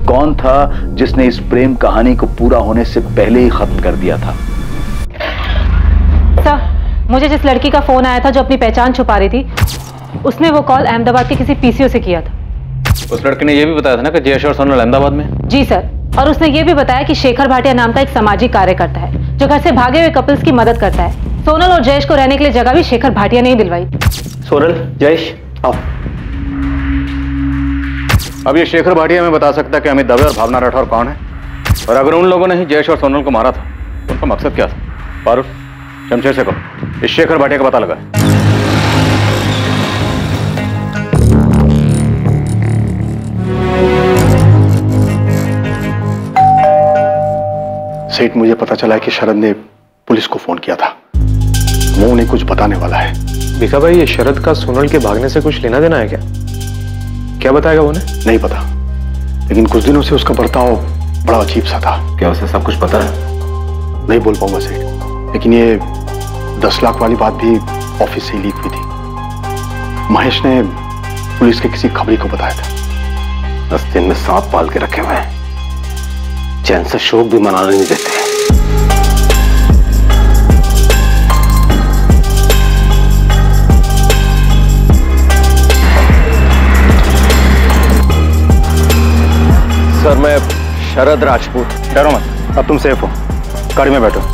कौन था जिसने इस प्रेम कहानी को पूरा होने से पहले ही खत्म कर दिया था? सर, मुझे जिस लड़की का फोन आया था जो अपनी पहचान छुपा रही थी, उसने वो कॉल अहमदाबाद के किसी पीसीओ से किया था। उस लड़के ने यह भी बताया था ना कि जयेश और सोनल अहमदाबाद में? जी सर, और उसने ये भी बताया कि शेखर भाटिया नाम का एक सामाजिक कार्यकर्ता है जो घर से भागे हुए कपल्स की मदद करता है। सोनल और जयेश को रहने के लिए जगह भी शेखर भाटिया ने ही दिलवाई। सोनल, जयेश, आओ। अब ये शेखर भाटिया में बता सकता है कि अमित दवे और भावना राठौर कौन है, और अगर उन लोगों ने ही जयेश और सोनल को मारा था तो उनका मकसद क्या था? फारूक, शमशेर से कहो इस शेखर भाटिया का पता लगा। सेठ, मुझे पता चला है कि शरद ने पुलिस को फोन किया था। वो उन्हें कुछ बताने वाला है। भिखा भाई, ये शरद का सोनल के भागने से कुछ लेना देना है क्या? क्या बताएगा उन्हें? नहीं पता, लेकिन कुछ दिनों से उसका बर्ताव बड़ा अजीब सा था। क्या उसे सब कुछ पता है? नहीं बोल पाऊंगा सेठ, लेकिन ये 10 लाख वाली बात भी ऑफिस से ही लीक हुई थी। महेश ने पुलिस के किसी खबरी को बताया था। 10 दिन में सांप पाल के रखे हुए हैं, चैन से शोक भी मनाने नहीं देते। सर, मैं शरद राजपूत। डरो मत, अब तुम सेफ हो। गाड़ी में बैठो।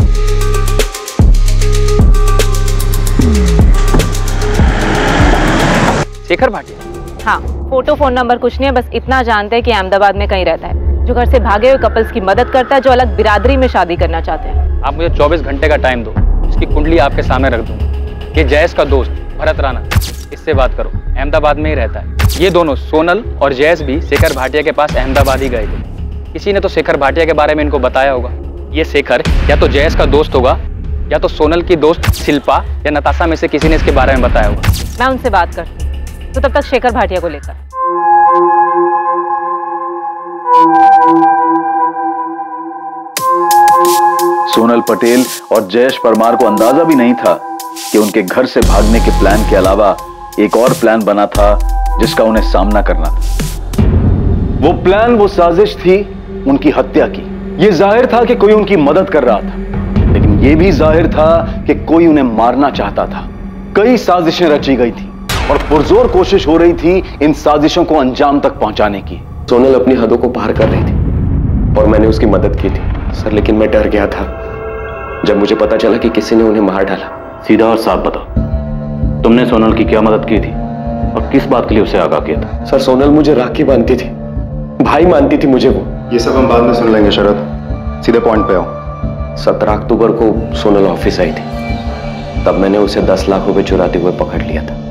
शेखर भाटिया? हाँ, फोटो फोन नंबर कुछ नहीं है, बस इतना जानते हैं कि अहमदाबाद में कहीं रहता है, जो घर से भागे हुए कपल्स की मदद करता है जो अलग बिरादरी में शादी करना चाहते हैं। आप मुझे 24 घंटे का टाइम दो, इसकी कुंडली आपके सामने रख दूंगा कि जयेश का दोस्त भरत राणा, इससे बात करो, अहमदाबाद में ही रहता है। ये दोनों सोनल और जयेश भी शेखर भाटिया के पास अहमदाबाद ही गए थे। किसी ने तो शेखर भाटिया के बारे में इनको बताया होगा। ये शेखर या तो जयेश का दोस्त होगा या तो सोनल की दोस्त शिल्पा या नताशा में से किसी ने इसके बारे में बताया होगा। मैं उनसे बात करती हूँ, तो तब तक शेखर भाटिया को लेकर। सोनल पटेल और जयेश परमार को अंदाजा भी नहीं था कि उनके घर से भागने के प्लान के अलावा एक और प्लान बना था जिसका उन्हें सामना करना था। वो प्लान, वो साजिश थी उनकी हत्या की। ये जाहिर था कि कोई उनकी मदद कर रहा था, लेकिन ये भी जाहिर था कि कोई उन्हें मारना चाहता था। कई साजिशें रची गई थी और पुरजोर कोशिश हो रही थी इन साजिशों को अंजाम तक पहुंचाने की। सोनल अपनी हदों को पार कर रही थी और मैंने उसकी मदद की थी सर, लेकिन मैं डर गया था जब मुझे पता चला कि किसी ने उन्हें मार डाला। सीधा और साफ बताओ, तुमने सोनल की क्या मदद की थी और किस बात के लिए उसे आगाह किया था? सर, सोनल मुझे राखी बांधती थी, भाई मानती थी मुझे वो। ये सब हम बाद में सुन लेंगे शरद, सीधे पॉइंट पे आओ। 17 अक्टूबर को सोनल ऑफिस आई थी, तब मैंने उसे 10 लाख रुपए चुराते हुए पकड़ लिया था।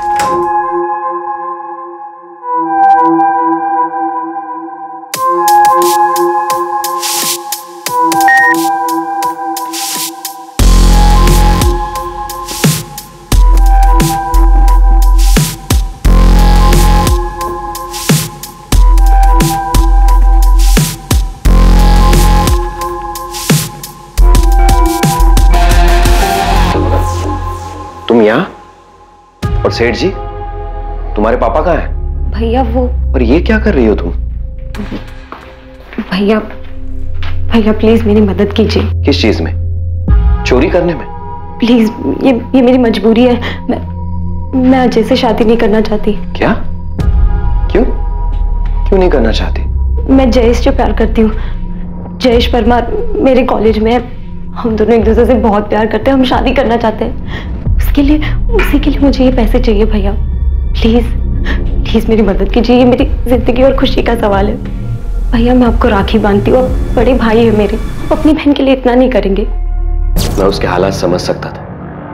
तुम यहाँ? और सेठ जी, तुम्हारे पापा कहाँ हैं? भैया वो। और ये क्या कर रही हो तुम? भैया, भैया प्लीज मेरी मदद कीजिए। किस चीज में? चोरी करने में? प्लीज, ये मेरी मजबूरी है। मैं अजय से शादी नहीं करना चाहती। क्या? क्यों? क्यों नहीं करना चाहती? मैं जयेश से प्यार करती हूँ। जयेश परमार मेरे कॉलेज में है, हम दोनों एक दूसरे से बहुत प्यार करते हैं, हम शादी करना चाहते हैं। उसी के लिए मुझे ये पैसे चाहिए भैया। प्लीज प्लीज मेरी मदद कीजिए, ये मेरी जिंदगी और खुशी का सवाल है। भैया मैं आपको राखी बांधती हूँ, बड़े भाई है मेरे, आप अपनी बहन के लिए इतना नहीं करेंगे? मैं उसके हालात समझ सकता था।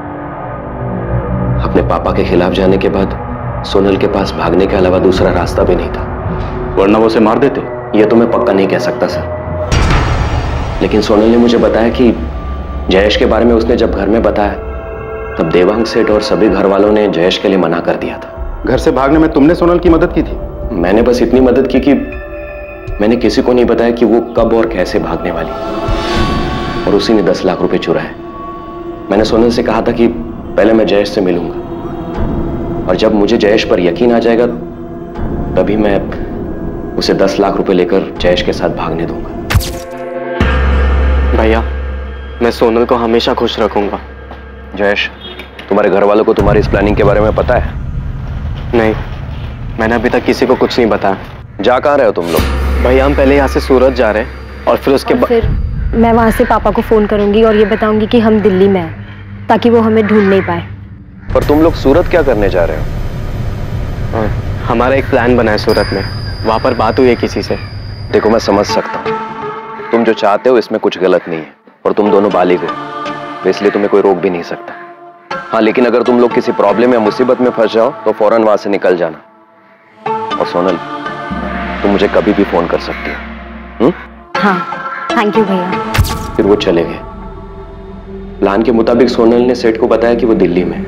अपने पापा के खिलाफ जाने के बाद सोनल के पास भागने के अलावा दूसरा रास्ता भी नहीं था, वरना वो उसे मार देते। ये तो मैं पक्का नहीं कह सकता सर, लेकिन सोनल ने मुझे बताया कि जयेश के बारे में उसने जब घर में बताया तब देवांग सेठ और सभी घर वालों ने जयेश के लिए मना कर दिया था। घर से भागने में तुमने सोनल की मदद की थी? मैंने बस इतनी मदद की कि मैंने किसी को नहीं बताया कि वो कब और कैसे भागने वाली, और उसी ने 10 लाख रुपए चुराए। मैंने सोनल से कहा था कि पहले मैं जयेश से मिलूंगा और जब मुझे जयेश पर यकीन आ जाएगा तभी मैं उसे 10 लाख रुपए लेकर जयेश के साथ भागने दूंगा। भैया, मैं सोनल को हमेशा खुश रखूंगा। जयेश, तुम्हारे घर वालों को तुम्हारी इस प्लानिंग के बारे में पता है? नहीं, मैंने अभी तक किसी को कुछ नहीं बताया। जा कहाँ रहे हो तुम लोग? भैया, हम पहले यहाँ से सूरत जा रहे हैं और फिर उसके बाद मैं वहां से पापा को फोन करूंगी और ये बताऊंगी कि हम दिल्ली में हैं, ताकि वो हमें ढूंढ नहीं पाए। पर तुम लोग सूरत क्या करने जा रहे हो? हमारा एक प्लान बना है सूरत में, वहां पर बात हुई है किसी से। देखो, मैं समझ सकता हूँ, तुम जो चाहते हो इसमें कुछ गलत नहीं है और तुम दोनों बालिग हो, तो इसलिए तुम्हें कोई रोक भी नहीं सकता। हाँ, लेकिन अगर तुम लोग किसी प्रॉब्लम या मुसीबत में फंस जाओ तो फौरन वहां से निकल जाना। और सोनल, तुम मुझे कभी भी फोन कर सकती हो। हाँ, थैंक यू भैया। फिर वो चले गए। प्लान के मुताबिक सोनल ने सेठ को बताया कि वो दिल्ली में।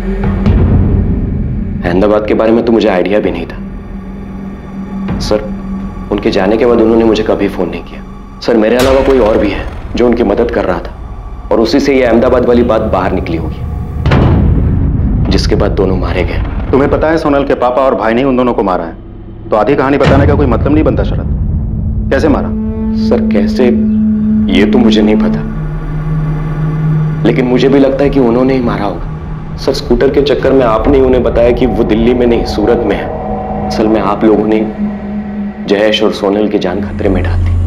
अहमदाबाद के बारे में तो मुझे आइडिया भी नहीं था। सर, उनके जाने के बाद उन्होंने मुझे कभी फोन नहीं किया। सर, मेरे अलावा कोई और भी है जो उनकी मदद कर रहा था और उसी से ये अहमदाबाद वाली बात बाहर निकली होगी, जिसके बाद दोनों मारे गए। तुम्हें पता है सोनल के पापा और भाई ने उन दोनों को मारा है, तो आधी कहानी बताने का कोई मतलब नहीं बनता। शरद, कैसे मारा? सर, कैसे ये तो मुझे नहीं पता, लेकिन मुझे भी लगता है कि उन्होंने ही मारा होगा। सर, स्कूटर के चक्कर में आपने ही उन्हें बताया कि वो दिल्ली में नहीं सूरत में है। असल में आप लोगों ने जयेश और सोनल की जान खतरे में डाल दी।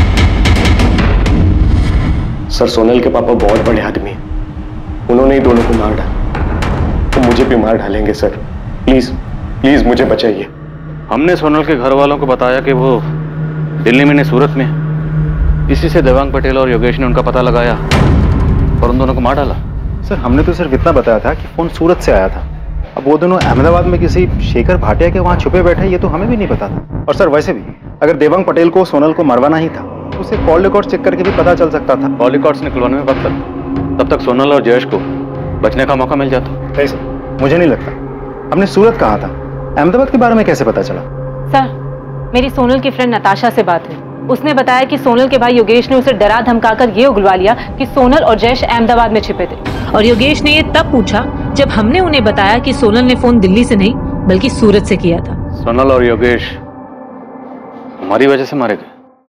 सर, सोनल के पापा बहुत बड़े आदमी हैं, उन्होंने ही दोनों को मार डाला, तो मुझे भी मार डालेंगे। सर, प्लीज प्लीज मुझे बचाइए। हमने सोनल के घर वालों को बताया कि वो दिल्ली में नहीं सूरत में है। इसी से देवांग पटेल और योगेश ने उनका पता लगाया और उन दोनों को मार डाला। सर, हमने तो सिर्फ इतना बताया था कि फोन सूरत से आया था। अब वो दोनों अहमदाबाद में किसी शेखर भाटिया के वहां छुपे बैठे, ये तो हमें भी नहीं पता था। और सर, वैसे भी अगर देवांग पटेल को सोनल को मरवाना ही था तो उसे कॉल रिकॉर्ड चेक करके भी पता चल सकता था। कॉल रिकॉर्ड्स निकलवाने में वक्त लगता, तब तक सोनल और जयेश को बचने का मौका मिल जाता। कैसे? मुझे नहीं लगता। हमने सूरत कहा था, अहमदाबाद के बारे में कैसे पता चला? सर, मेरी सोनल की फ्रेंड नताशा से बात हुई। उसने बताया कि सोनल के भाई योगेश ने उसे डरा धमकाकर ये उगलवा लिया कि सोनल और जयेश अहमदाबाद में छिपे थे। और योगेश ने ये तब पूछा जब हमने उन्हें बताया कि सोनल ने फोन दिल्ली से नहीं बल्कि सूरत से किया था। सोनल और योगेश हमारी वजह से मारे गए।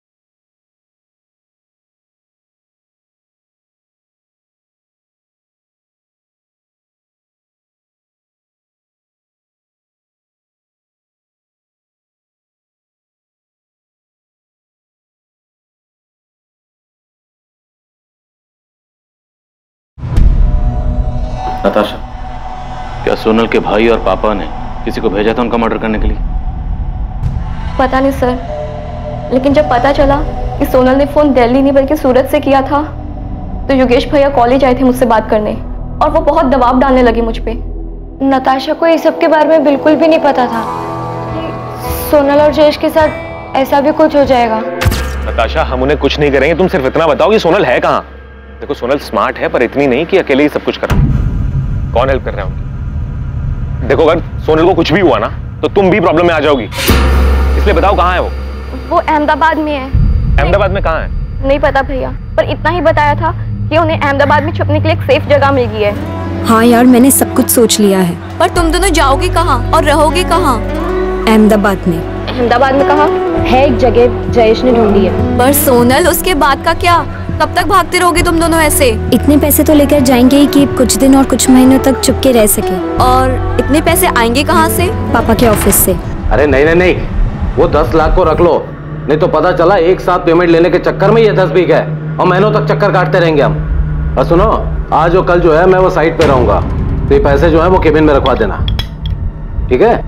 नताशा, क्या सोनल के भाई और पापा ने किसी को भेजा था उनका मर्डर करने के लिए? पता नहीं सर, लेकिन जब पता चला कि सोनल ने फोन दिल्ली नहीं बल्कि सूरत से किया था, तो योगेश भैया कॉलेज आए थे मुझसे बात करने और वो बहुत दबाव डालने लगे मुझ पे। नताशा को इस सब के बारे में बिल्कुल भी नहीं पता था कि सोनल और जयेश के साथ ऐसा भी कुछ हो जाएगा। नताशा, हम उन्हें कुछ नहीं करेंगे, तुम सिर्फ इतना बताओ कि सोनल है कहाँ। देखो, सोनल स्मार्ट है पर इतनी नहीं कि अकेले ही सब कुछ करा। कौन हेल्प कर रहा है उनकी? देखो, अगर सोनल को कुछ भी हुआ ना तो तुम भी प्रॉब्लम में आ जाओगी, इसलिए बताओ कहाँ है वो? वो अहमदाबाद में है। अहमदाबाद में कहाँ है? नहीं पता भैया, पर इतना ही बताया था कि उन्हें अहमदाबाद में छुपने के लिए एक सेफ जगह मिल गई है। हाँ यार, मैंने सब कुछ सोच लिया है। पर तुम दोनों जाओगे कहाँ और रहोगे कहाँ? अहमदाबाद में। अहमदाबाद में कहाँ? है एक जगह जयेश ने ढूंढी है। पर सोनल, उसके बाद का क्या? कब तक भागते रहोगे तुम दोनों ऐसे? इतने पैसे तो लेकर जाएंगे ही कि कुछ दिन और कुछ महीनों तक चुपके रह सके। और इतने पैसे आएंगे कहाँ से? पापा के ऑफिस से। अरे नहीं नहीं नहीं, वो 10 लाख को रख लो, नहीं तो पता चला एक साथ पेमेंट लेने के चक्कर में ये 10 बीघ है और महीनों तक चक्कर काटते रहेंगे हम। और सुनो, आज और कल जो है मैं वो साइट पे रहूंगा, तो ये पैसे जो है वो केबिन में रखवा देना, ठीक है?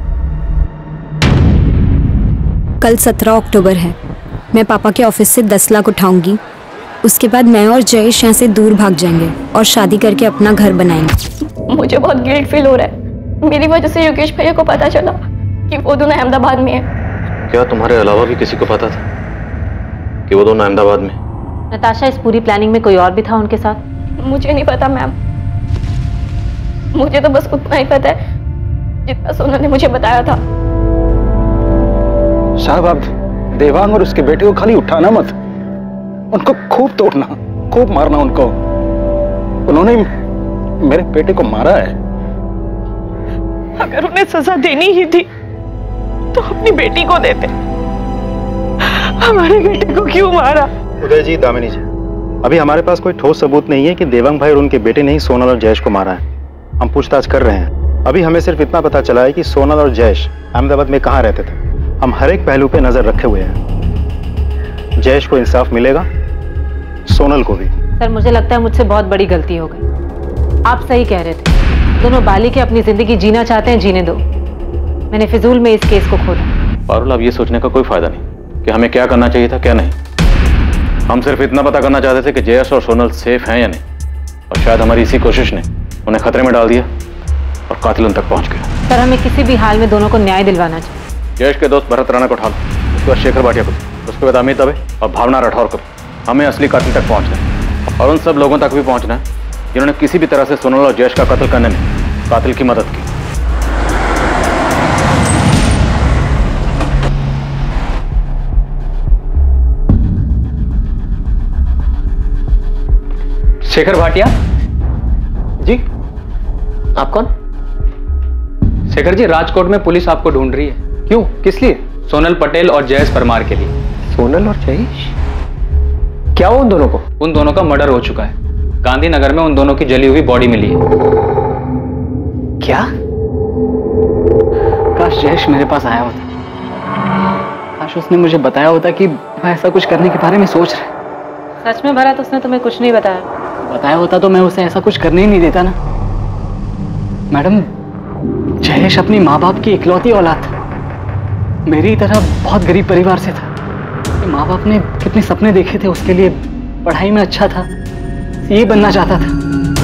कल 17 अक्टूबर है। मैं पापा के ऑफिस से 10 लाख उठाऊंगी। उसके बाद मैं और जयेश यहाँ से दूर भाग जाएंगे और शादी करके अपना घर बनाएंगे। मुझे बहुत गिल्ट फील हो रहा है। मेरी वजह से योगेश भैया को पता चला कि वो दोनों अहमदाबाद में हैं। क्या तुम्हारे अलावा भी किसी को पता था कि वो दोनों अहमदाबाद में? नताशा, इस पूरी प्लानिंग में कोई और भी था उनके साथ? मुझे नहीं पता मैम, मुझे तो बस उतना ही पता है जितना सोनल ने मुझे बताया था। साहब, आप देवांग और उसके बेटे को खाली उठाना मत, उनको खूब तोड़ना, खूब मारना उनको। उन्होंने मेरे बेटे को मारा है। अगर उन्हें सजा देनी ही थी तो अपनी बेटी को देते। हमारे बेटे को क्यों मारा? उदय जी, दामिनी जी, अभी हमारे पास कोई ठोस सबूत नहीं है कि देवंग भाई और उनके बेटे ने ही सोनल और जयेश को मारा है। हम पूछताछ कर रहे हैं। अभी हमें सिर्फ इतना पता चला है कि सोनल और जयेश अहमदाबाद में कहाँ रहते थे। हम हर एक पहलू पे नजर रखे हुए हैं। जयेश को इंसाफ मिलेगा, सोनल को भी। सर, मुझे लगता है मुझसे बहुत बड़ी गलती हो गई। आप सही कह रहे थे, दोनों बालिके अपनी जिंदगी जीना चाहते हैं, जीने दो। मैंने फिजूल में इस केस को खोला। पारुल, अब ये सोचने का कोई फायदा नहीं कि हमें क्या करना चाहिए था, क्या नहीं। हम सिर्फ इतना पता करना चाहते थे कि जयेश और सोनल सेफ हैं या नहीं, और शायद हमारी इसी कोशिश ने उन्हें खतरे में डाल दिया और कातिल उन तक पहुंच गया। सर, हमें किसी भी हाल में दोनों को न्याय दिलवाना चाहिए। जयेश के दोस्त भरत राणा को उठा लो, उसके बाद शेखर भाटिया को, उसके बाद अमित दवे और भावना राठौर को। हमें असली कातिल तक पहुंचना है, और उन सब लोगों तक भी पहुंचना है जिन्होंने किसी भी तरह से सोनल और जयेश का कत्ल करने में कातिल की मदद की। शेखर भाटिया जी, आप कौन? शेखर जी, राजकोट में पुलिस आपको ढूंढ रही है। क्यों, किस लिए? सोनल पटेल और जयेश परमार के लिए। सोनल और जयेश? क्या उन दोनों को? उन दोनों का मर्डर हो चुका है। गांधीनगर में उन दोनों की जली हुई बॉडी मिली है। क्या? काश जयेश मेरे पास आया होता, काश उसने मुझे बताया होता कि मैं ऐसा कुछ करने के बारे में सोच रहा। सच में भरत, उसने तुम्हें कुछ नहीं बताया? बताया होता तो मैं उसे ऐसा कुछ करने ही नहीं देता ना। मैडम, जयेश अपनी माँ बाप की इकलौती औलाद था। मेरी तरह बहुत गरीब परिवार से था। माँ बाप ने कितने सपने देखे थे उसके लिए। पढ़ाई में अच्छा था, सीए बनना चाहता था।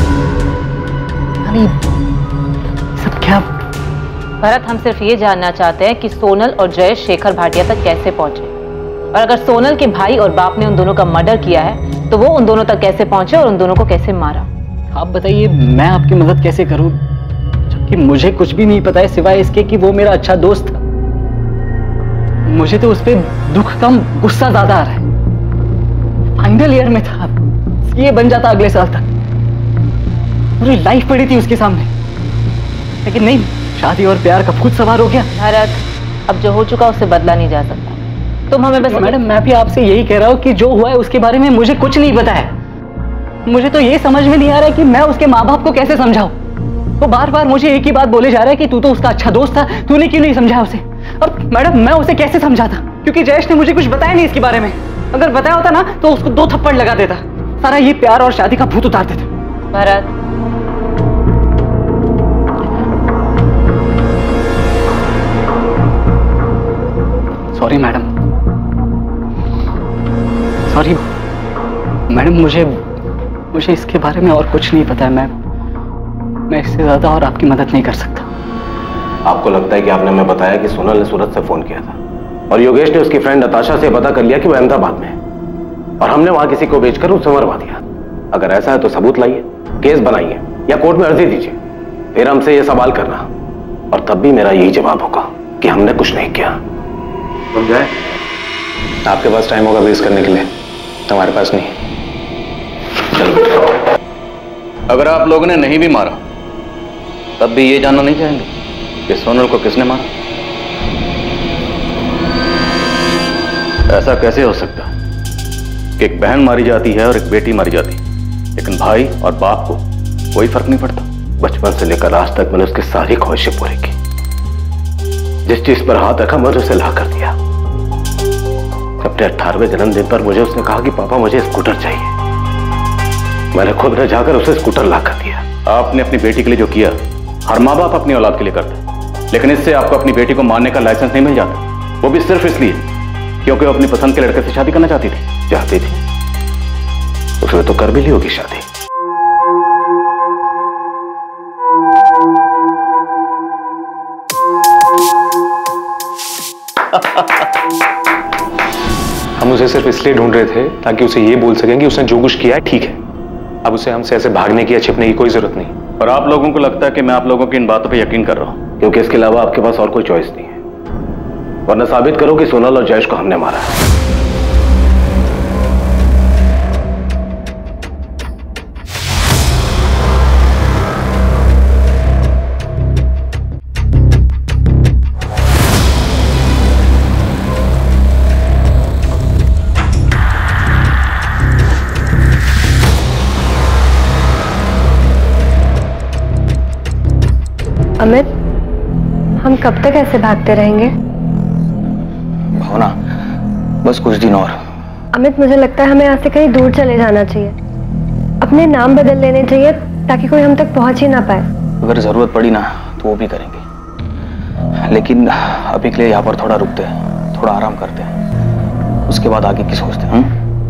यानी सब क्या? भरत, हम सिर्फ ये जानना चाहते हैं कि सोनल और जयेश शेखर भाटिया तक कैसे पहुंचे, और अगर सोनल के भाई और बाप ने उन दोनों का मर्डर किया है तो वो उन दोनों तक कैसे पहुंचे और उन दोनों को कैसे मारा। आप बताइए, मैं आपकी मदद कैसे करूं जबकि मुझे कुछ भी नहीं पता है सिवाय इसके कि वो मेरा अच्छा दोस्त था। मुझे तो उस पर दुख कम गुस्सा ज्यादा आ रहा है। फाइनल ईयर में था, ये बन जाता अगले साल तक। पूरी लाइफ पड़ी थी उसके सामने, लेकिन नहीं, शादी और प्यार का भूत सवार हो गया। भरत, अब जो हो चुका उससे बदला नहीं जा सकता। तुम हमें बस। मैडम, मैं भी आपसे यही कह रहा हूँ कि जो हुआ है उसके बारे में मुझे कुछ नहीं पता है। मुझे तो ये समझ में नहीं आ रहा है कि मैं उसके माँ बाप को कैसे समझाऊं। वो बार बार मुझे एक ही बात बोले जा रहा है कि तू तो उसका अच्छा दोस्त था, तूने क्यों नहीं समझाया उसे। अब मैडम, मैं उसे कैसे समझाता, क्योंकि जयेश ने मुझे कुछ बताया नहीं इसके बारे में। अगर बताया होता ना तो उसको 2 थप्पड़ लगा देता, सारा ये प्यार और शादी का भूत उतार देता। Bharat, sorry madam, sorry madam, मुझे इसके बारे में और कुछ नहीं पता है। मैं इससे ज्यादा और आपकी मदद नहीं कर सकता। आपको लगता है कि आपने हमें बताया कि सोनल ने सूरत से फोन किया था और योगेश ने उसकी फ्रेंड नताशा से पता कर लिया कि वो अहमदाबाद में है, और हमने वहां किसी को बेचकर उसे मरवा दिया। अगर ऐसा है तो सबूत लाइए, केस बनाइए या कोर्ट में अर्जी दीजिए, फिर हमसे यह सवाल करना, और तब भी मेरा यही जवाब होगा कि हमने कुछ नहीं किया। समझाए? आपके पास टाइम होगा वेस्ट करने के लिए, हमारे पास नहीं। चलो, अगर आप लोगों ने नहीं भी मारा तब भी ये जानना नहीं चाहेंगे कि सोनल को किसने मारा? ऐसा कैसे हो सकता कि एक बहन मारी जाती है और एक बेटी मारी जाती है, लेकिन भाई और बाप को कोई फर्क नहीं पड़ता? बचपन से लेकर आज तक मैंने उसकी सारी ख्वाहिशें पूरी की। जिस चीज पर हाथ रखा मैंने उसे ला कर दिया। अपने 18वें जन्मदिन पर मुझे उसने कहा कि पापा मुझे स्कूटर चाहिए। मैंने खुद ने जाकर उसे स्कूटर ला कर दिया। आपने अपनी बेटी के लिए जो किया हर माँ बाप अपनी औलाद के लिए करते, लेकिन इससे आपको अपनी बेटी को मारने का लाइसेंस नहीं मिल जाता, वो भी सिर्फ इसलिए क्योंकि वो अपनी पसंद के लड़के से शादी करना चाहती थी। उसने तो कर भी ली होगी शादी। हम उसे सिर्फ इसलिए ढूंढ रहे थे ताकि उसे ये बोल सकें कि उसने जो कुछ किया है ठीक है। अब उसे हमसे ऐसे भागने की या छिपने की कोई जरूरत नहीं। और आप लोगों को लगता है कि मैं आप लोगों की इन बातों पे यकीन कर रहा हूं, क्योंकि इसके अलावा आपके पास और कोई चॉइस नहीं है, वरना साबित करो कि सोनल और जयेश को हमने मारा है। अमित, हम कब तक ऐसे भागते रहेंगे? भावना, बस कुछ दिन और। अमित, मुझे लगता है हमें यहाँ से कहीं दूर चले जाना चाहिए। अपने नाम बदल लेने चाहिए ताकि कोई हम तक पहुंच ही ना पाए। अगर जरूरत पड़ी ना तो वो भी करेंगे, लेकिन अभी के लिए यहाँ पर थोड़ा रुकते हैं, थोड़ा आराम करते हैं, उसके बाद आगे की सोचते हैं।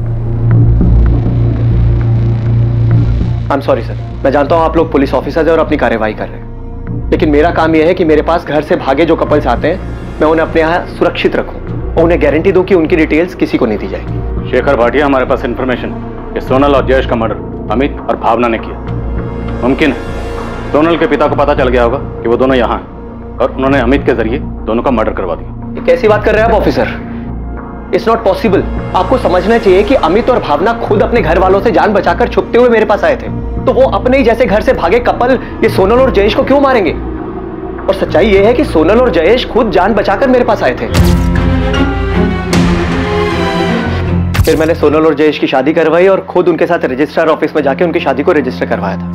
आई एम सॉरी सर, मैं जानता हूँ आप लोग पुलिस ऑफिसर्स हैं और अपनी कार्यवाही कर रहे हैं, लेकिन मेरा काम यह है कि मेरे पास घर से भागे जो कपल्स आते हैं मैं उन्हें अपने यहाँ सुरक्षित रखूं और उन्हें गारंटी दूं कि उनकी डिटेल्स किसी को नहीं दी जाएगी। शेखर भाटिया, हमारे पास इन्फॉर्मेशन कि सोनल और जयेश का मर्डर अमित और भावना ने किया। मुमकिन है सोनल के पिता को पता चल गया होगा कि वो दोनों यहाँ हैं और उन्होंने अमित के जरिए दोनों का मर्डर करवा दिया। ये कैसी बात कर रहे हैं आप ऑफिसर? It's not possible. आपको समझना चाहिए कि अमित और भावना खुद अपने घर वालों से जान बचाकर छुपते हुए मेरे पास आए थे, तो वो अपने ही जैसे घर से भागे कपल ये सोनल और जयेश को क्यों मारेंगे? और सच्चाई ये है कि सोनल और जयेश खुद जान बचाकर मेरे पास आए थे। फिर मैंने सोनल और जयेश की शादी करवाई और खुद उनके साथ रजिस्ट्रार ऑफिस में जाके उनकी शादी को रजिस्टर करवाया था।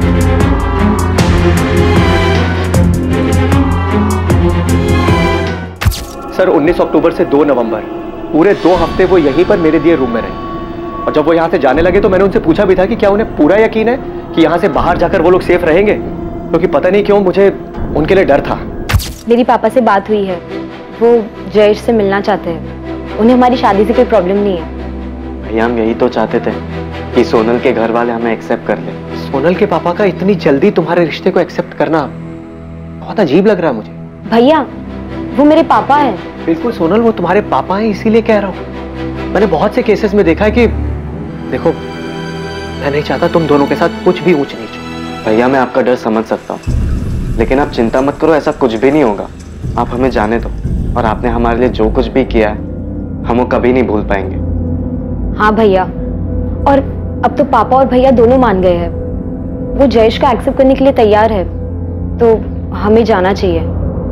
सर 19 अक्टूबर से 2 नवंबर पूरे 2 हफ्ते वो यहीं पर मेरे दिए रूम में रहे, और जब वो यहाँ से जाने लगे तो मैंने उनसे पूछा भी था कि क्या उन्हें पूरा यकीन है कि यहाँ से बाहर जाकर वो लोग सेफ रहेंगे, क्योंकि पता नहीं क्यों मुझे उनके लिए डर था। मेरी पापा से बात हुई है, वो जयेश से मिलना चाहते हैं, उन्हें हमारी शादी से कोई प्रॉब्लम नहीं है। भैया हम यही तो चाहते थे कि सोनल के घर वाले हमें एक्सेप्ट कर ले। सोनल के पापा का इतनी जल्दी तुम्हारे रिश्ते को एक्सेप्ट करना बहुत अजीब लग रहा है मुझे। भैया वो मेरे पापा हैं। बिल्कुल सोनल, वो तुम्हारे पापा हैं, इसीलिए कह रहा हूँ। मैंने बहुत से केसेस में देखा है कि देखो, मैं नहीं चाहता तुम दोनों के साथ कुछ भी ऊंच नीच हो। भैया मैं आपका डर समझ सकता हूँ, लेकिन आप चिंता मत करो, ऐसा कुछ भी नहीं होगा। आप हमें जाने दो, और आपने हमारे लिए जो कुछ भी किया है हम वो कभी नहीं भूल पाएंगे। हाँ भैया, और अब तो पापा और भैया दोनों मान गए हैं, वो जयेश का एक्सेप्ट करने के लिए तैयार है, तो हमें जाना चाहिए।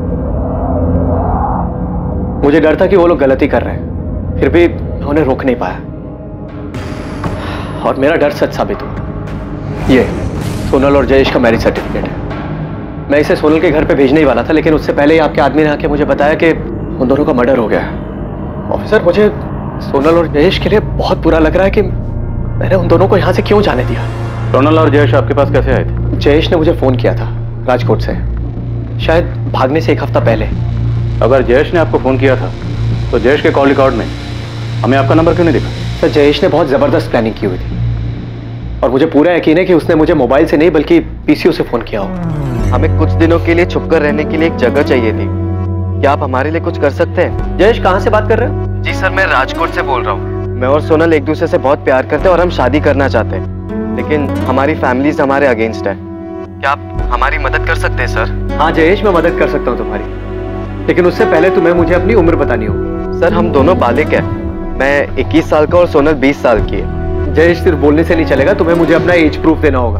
मुझे डर था कि वो लोग गलती कर रहे हैं, फिर भी मैं उन्हें रोक नहीं पाया, और मेरा डर सच साबित हुआ। ये सोनल और जयेश का मैरिज सर्टिफिकेट है। मैं इसे सोनल के घर पे भेजने ही वाला था, लेकिन उससे पहले ही आपके आदमी ने आके मुझे बताया कि उन दोनों का मर्डर हो गया है। ऑफिसर, मुझे सोनल और जयेश के लिए बहुत बुरा लग रहा है कि मैंने उन दोनों को यहाँ से क्यों जाने दिया। सोनल और जयेश आपके पास कैसे आए थे? जयेश ने मुझे फोन किया था राजकोट से, शायद भागने से 1 हफ्ता पहले। अगर जयेश ने आपको फोन किया था तो जयेश के कॉल रिकॉर्ड में हमें आपका नंबर क्यों नहीं दिखा? सर जयेश ने बहुत जबरदस्त प्लानिंग की हुई थी, और मुझे पूरा यकीन है कि उसने मुझे मोबाइल से नहीं बल्कि पीसीओ से फोन किया हो। हमें कुछ दिनों के लिए छुपकर रहने के लिए एक जगह चाहिए थी, क्या आप हमारे लिए कुछ कर सकते हैं? जयेश कहाँ से बात कर रहे हैं? जी सर, मैं राजकोट से बोल रहा हूँ। मैं और सोनल एक दूसरे से बहुत प्यार करते हैं और हम शादी करना चाहते हैं, लेकिन हमारी फैमिलीज हमारे अगेंस्ट है। क्या आप हमारी मदद कर सकते हैं सर? हाँ जयेश, मैं मदद कर सकता हूँ तुम्हारी, लेकिन उससे पहले तुम्हें मुझे अपनी उम्र बतानी होगी। सर हम दोनों बालिग हैं, मैं 21 साल का और सोनल 20 साल की है। जयेश, सिर्फ बोलने से नहीं चलेगा, तुम्हें मुझे अपना एज प्रूफ देना होगा।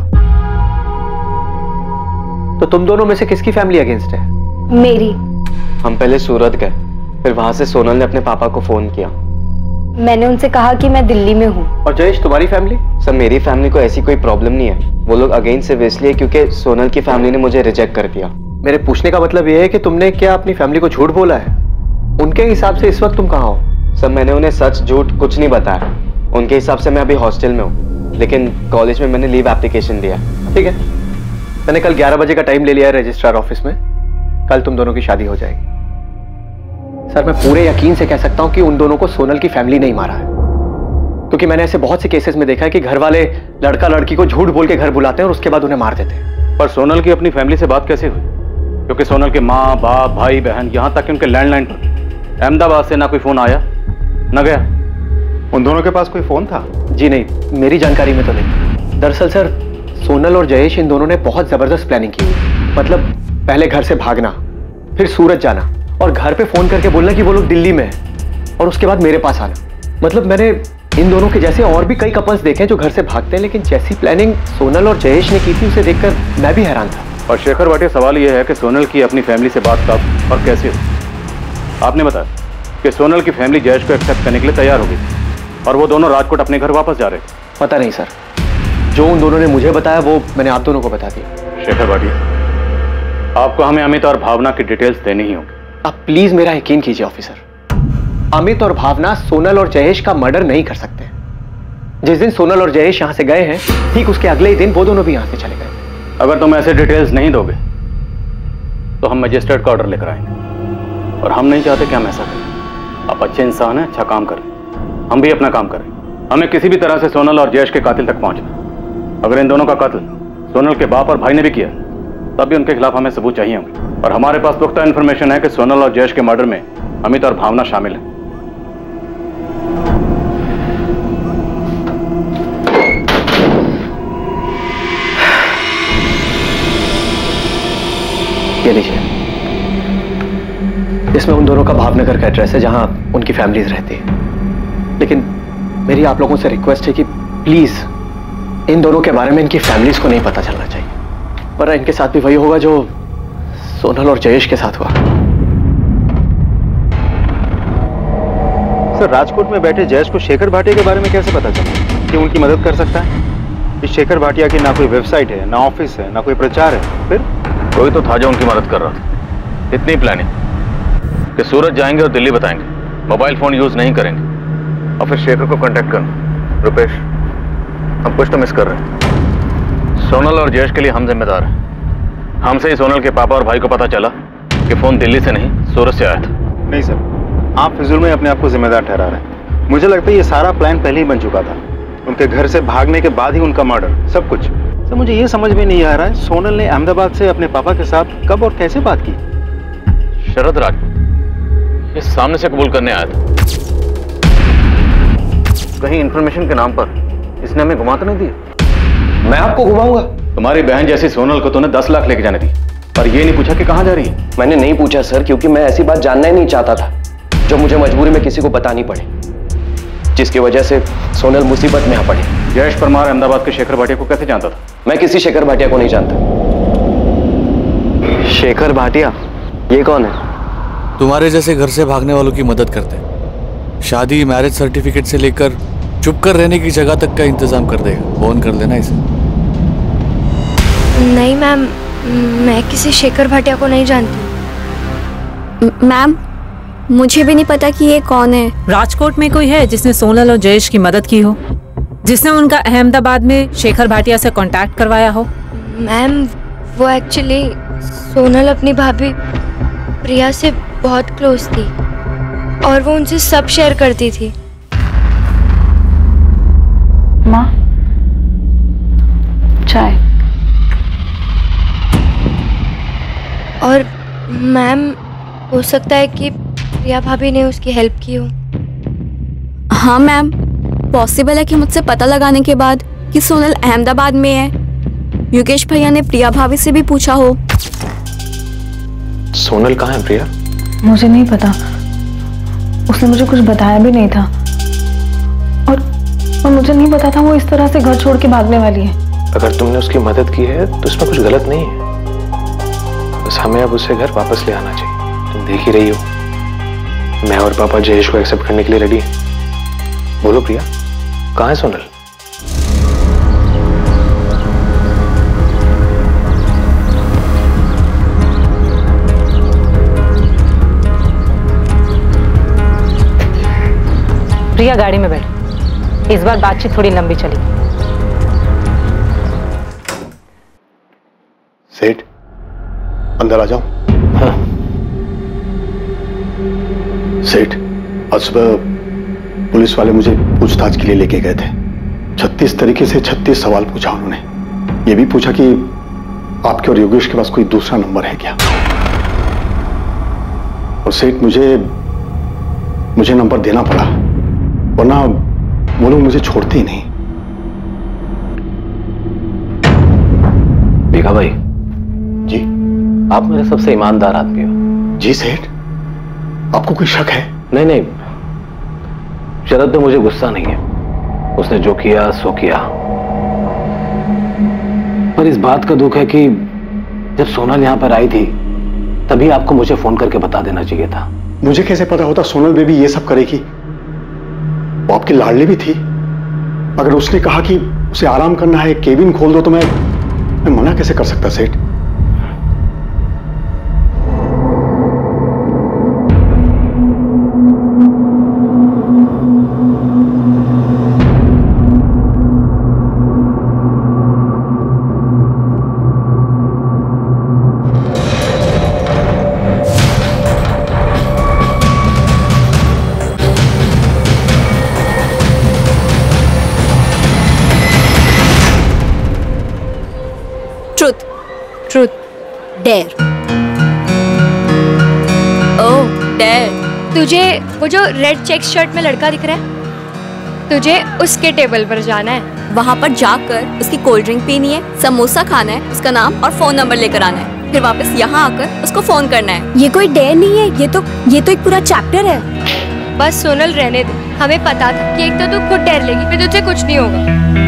तो तुम दोनों में से किसकी फैमिली अगेंस्ट है? मेरी। हम पहले सूरत गए, फिर वहां से सोनल ने अपने पापा को फोन किया। मैंने उनसे कहा कि मैं दिल्ली में हूँ। और जयेश, तुम्हारी फैमिली? सर मेरी फैमिली को ऐसी कोई प्रॉब्लम नहीं है, वो लोग अगेंस्ट सिर्फ इसलिए क्योंकि सोनल की फैमिली ने मुझे रिजेक्ट कर दिया। मेरे पूछने का मतलब यह है कि तुमने क्या अपनी फैमिली को झूठ बोला है? उनके हिसाब से इस वक्त तुम कहाँ हो? सर मैंने उन्हें सच झूठ कुछ नहीं बताया, उनके हिसाब से मैं अभी हॉस्टल में हूँ, लेकिन कॉलेज में मैंने लीव एप्लीकेशन दिया। ठीक है, मैंने कल 11 बजे का टाइम ले लिया है रजिस्ट्रार ऑफिस में, कल तुम दोनों की शादी हो जाएगी। सर मैं पूरे यकीन से कह सकता हूं कि उन दोनों को सोनल की फैमिली नहीं मारा है, क्योंकि मैंने ऐसे बहुत से केसेस में देखा है कि घर वाले लड़का लड़की को झूठ बोल के घर बुलाते हैं और उसके बाद उन्हें मार देते हैं। पर सोनल की अपनी फैमिली से बात कैसे हुई? क्योंकि सोनल के माँ बाप भाई बहन यहाँ तक कि उनके लैंडलाइन पर अहमदाबाद से ना कोई फोन आया न गया। उन दोनों के पास कोई फोन था? जी नहीं, मेरी जानकारी में तो नहीं। दरअसल सर सोनल और जयेश इन दोनों ने बहुत जबरदस्त प्लानिंग की हुई। मतलब पहले घर से भागना, फिर सूरत जाना और घर पे फोन करके बोलना कि वो लोग दिल्ली में हैं, और उसके बाद मेरे पास आना। मतलब मैंने इन दोनों के जैसे और भी कई कपल्स देखे जो घर से भागते हैं, लेकिन जैसी प्लानिंग सोनल और जयेश ने की थी उसे देखकर मैं भी हैरान था। और शेखर भाटिया, सवाल यह है कि सोनल की अपनी फैमिली से बात कब और कैसे हुई? आपने बताया कि सोनल की फैमिली जयेश को एक्सेप्ट करने के लिए तैयार हो गई और वो दोनों राजकोट अपने घर वापस जा रहे थे। पता नहीं सर, जो उन दोनों ने मुझे बताया वो मैंने आप दोनों को बता दिया। शेखर भाटिया, आपको हमें अमित और भावना की डिटेल्स देनी ही होगी। आप प्लीज मेरा यकीन कीजिए ऑफिसर। अमित और भावना सोनल और जयेश का मर्डर नहीं कर सकते। जिस दिन सोनल और जयेश यहां से गए हैं, ठीक उसके अगले ही दिन वो दोनों भी यहां से चले गए। अगर तुम ऐसे डिटेल्स नहीं दोगे तो हम मजिस्ट्रेट का ऑर्डर लेकर आएंगे, और हम नहीं चाहते कि हम ऐसा करें। आप अच्छे इंसान हैं, अच्छा काम करें, हम भी अपना काम करें। हमें किसी भी तरह से सोनल और जयेश के कातिल तक पहुंचना। अगर इन दोनों का कत्ल सोनल के बाप और भाई ने भी किया तब भी उनके खिलाफ हमें सबूत चाहिए होंगे, और हमारे पास पुख्ता इन्फॉर्मेशन है कि सोनल और जयेश के मर्डर में अमित और भावना शामिल हैं। ये लीजिए, इसमें उन दोनों का भावनगर का एड्रेस है जहां उनकी फैमिलीज रहती है। लेकिन मेरी आप लोगों से रिक्वेस्ट है कि प्लीज इन दोनों के बारे में इनकी फैमिलीज को नहीं पता चलना चाहिए, वरना इनके साथ भी वही होगा जो सोनल और जयेश के साथ हुआ। सर, राजकोट में बैठे जयेश को शेखर भाटिया के बारे में कैसे पता चला कि उनकी मदद कर सकता है? इस शेखर भाटिया की ना कोई वेबसाइट है, ना ऑफिस है, ना कोई प्रचार है। फिर कोई तो था जो उनकी मदद कर रहा था। इतनी प्लानिंग कि सूरत जाएंगे और दिल्ली बताएंगे, मोबाइल फोन यूज नहीं करेंगे, और फिर शेखर को कांटेक्ट करना। रुपेश, हम कुछ तो मिस कर रहे हैं। सोनल और जयेश के लिए हम जिम्मेदार हैं। हमसे ही सोनल के पापा और भाई को पता चला कि फोन दिल्ली से नहीं सूरत से आया था। नहीं सर, आप फिजूल में अपने आप को जिम्मेदार ठहरा रहे हैं। मुझे लगता है ये सारा प्लान पहले ही बन चुका था। उनके घर से भागने के बाद ही उनका मर्डर, सब कुछ। सर, मुझे ये समझ में नहीं आ रहा है, सोनल ने अहमदाबाद से अपने पापा के साथ कब और कैसे बात की? शरद राज ये सामने से कबूल करने आया था। कहीं इंफॉर्मेशन के नाम पर इसने हमें घुमा तो नहीं दिया? मैं आपको घुमाऊंगा? तुम्हारी बहन जैसी सोनल को तूने 10 लाख लेके जाने दी, पर ये नहीं पूछा कि कहां जा रही है? मैंने नहीं पूछा सर, क्योंकि मैं ऐसी बात जानना ही नहीं चाहता था जो मुझे मजबूरी में किसी को बतानी पड़े, जिसकी वजह से सोनल मुसीबत में आ पड़े। जयेश परमार अहमदाबाद के शेखर भाटिया को कैसे जानता था? मैं किसी शेखर भाटिया को नहीं जानता। शेखर भाटिया? ये कौन है? तुम्हारे जैसे घर से भागने वालों की मदद करते हैं। शादी, मैरिज सर्टिफिकेट से लेकर चुप कर रहने की जगह तक का इंतजाम कर देगा। फोन कर लेना इसे। नहीं मैम, मैं किसी शेखर भाटिया को नहीं जानती। मैम, मुझे भी नहीं पता कि ये कौन है। राजकोट में कोई है जिसने सोनल और जयेश की मदद की हो, जिसने उनका अहमदाबाद में शेखर भाटिया से कांटेक्ट करवाया हो? मैम, वो एक्चुअली सोनल अपनी भाभी प्रिया से बहुत क्लोज थी और वो उनसे सब शेयर करती थी। माँ, चाय। और मैम, हो सकता है कि प्रिया भाभी ने उसकी हेल्प की हो। हाँ मैम, पॉसिबल है कि मुझसे पता लगाने के बाद कि सोनल अहमदाबाद में है, योगेश भैया ने प्रिया भाभी से भी पूछा हो। सोनल कहाँ है प्रिया? मुझे नहीं पता, उसने मुझे कुछ बताया भी नहीं था, और मुझे नहीं पता था वो इस तरह से घर छोड़ के भागने वाली है। अगर तुमने उसकी मदद की है तो इसमें कुछ गलत नहीं है, बस हमें अब उसे घर वापस ले आना चाहिए। तुम देख ही रही हो, मैं और पापा जयेश को एक्सेप्ट करने के लिए रेडी हैं। बोलो प्रिया, कहाँ है सोनल? प्रिया, गाड़ी में बैठ। इस बार बातचीत थोड़ी लंबी चली। सेठ, अंदर आ जाओ। हाँ। सेठ, आज सुबह पुलिस वाले मुझे पूछताछ के लिए लेके गए थे। 36 तरीके से 36 सवाल पूछा उन्होंने। ये भी पूछा कि आपके और योगेश के पास कोई दूसरा नंबर है क्या। और सेठ, मुझे नंबर देना पड़ा, वरना वो लोग मुझे छोड़ते ही नहीं। भीखा भाई जी, आप मेरे सबसे ईमानदार आदमी हो। जी सेठ, आपको कोई शक है? नहीं नहीं, शरद पे मुझे गुस्सा नहीं है, उसने जो किया सो किया। पर इस बात का दुख है कि जब सोनल यहां पर आई थी तभी आपको मुझे फोन करके बता देना चाहिए था। मुझे कैसे पता होता सोनल बेबी ये सब करेगी? वो आपकी लाडली भी थी। अगर उसने कहा कि उसे आराम करना है, केबिन खोल दो, तो मैं मना कैसे कर सकता सेठ? डेयर। तुझे वो जो रेड चेक शर्ट में लड़का दिख रहा है, तुझे उसके टेबल पर जाना है। वहाँ पर जाकर उसकी कोल्ड ड्रिंक पीनी है, समोसा खाना है, उसका नाम और फोन नंबर लेकर आना है, फिर वापस यहाँ आकर उसको फोन करना है। ये कोई डेयर नहीं है, ये तो एक पूरा चैप्टर है। बस सोनल रहने दे, हमें पता था कि एक तो तू खुद डर लेगी, फिर तुझे कुछ नहीं होगा।